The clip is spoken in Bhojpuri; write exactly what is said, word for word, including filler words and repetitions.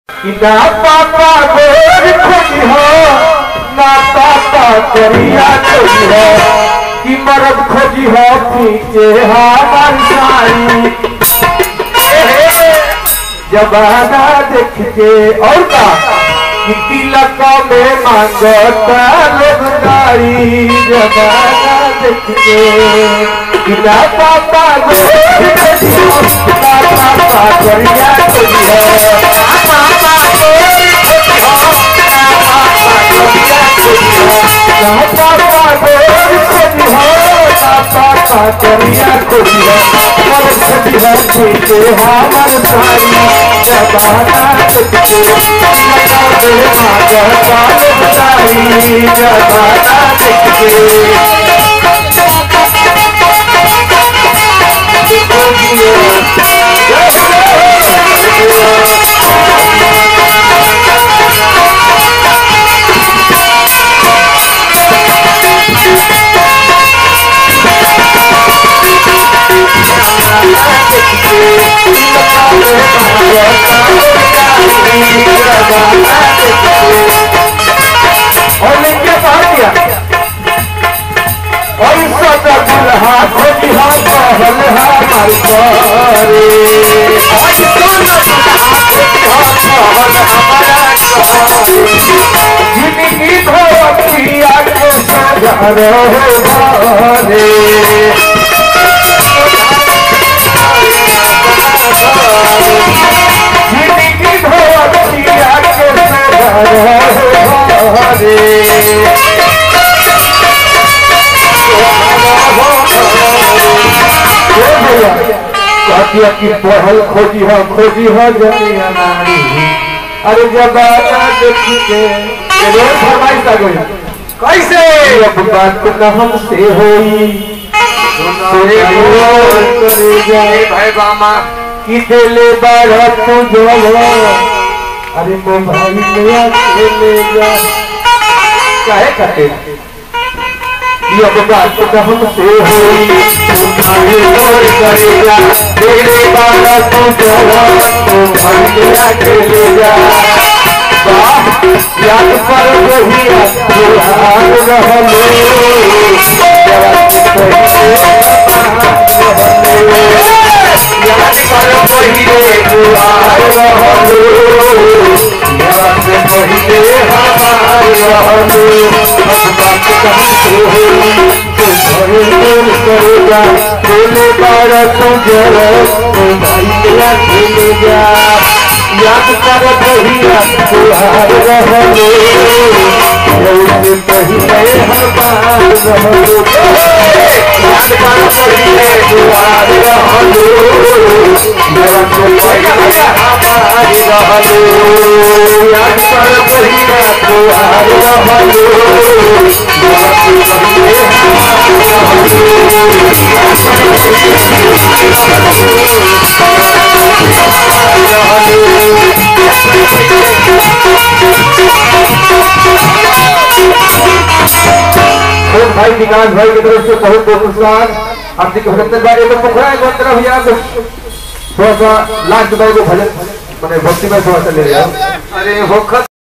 कि ना पापा गोर खोजी हो ना पापा करिया खोजी हो कि मर्द खोजी हो पीछे हमारी साड़ी जमाना देख के और का कि तिलक में मांगता लोग गाड़ी जमाना देख के कि ना पापा गोर खोजी हो ना पापा करिया खोजी हो करिया खोजी है मर खोजी है पीछे हमार साड़ी जमाना देख के लगा दे मांगता लोग गाड़ी जमाना देख के और लेके बाहर किया और सदा दुल्हा खोजी हा कहल हमार करे और सदा दुल्हा खोजी हा कहल हमारा करे जिंदगी धोतिया के सजा रहो घरे जिंदगी धोतिया के सजा रहो घरे कि पढ़ल खोजी हो खोजी हो जमिया नारी अरे जबाना देख के रोज फरमाइश आ गई कैसे अब बात न हमसे होई से करे जाए भाई बामा कि दिले बारा तू जो अरे मोबाइल में ले जा काहे कहते कि अब बात न हमसे होई करेगा तेरे बाला तू जवान तो भैया के ले जा याद पर वही तुहार रहलो याद पर वही तुहार रहलो याद पहिले हमार रहलो बात कहते हो करेगा बोले बारा तू जरा तो भैया खेले जा याद कर भैया तुहार रहलो जैसे पहले हमार रहलो याद कर भैया तुहार रहलो जरा तो पहले हमार रहलो याद कर भैया तुहार रहलो जरा तो पहले भाई विकास भाई की तरफ से बहुत बहुत पुरस्कार आपके भजन भाई तो पोखरा एक तरफ भैया थोड़ा सा लास्ट भाई को भजन मैंने भक्ति में थोड़ा सा ले लिया अरे होखत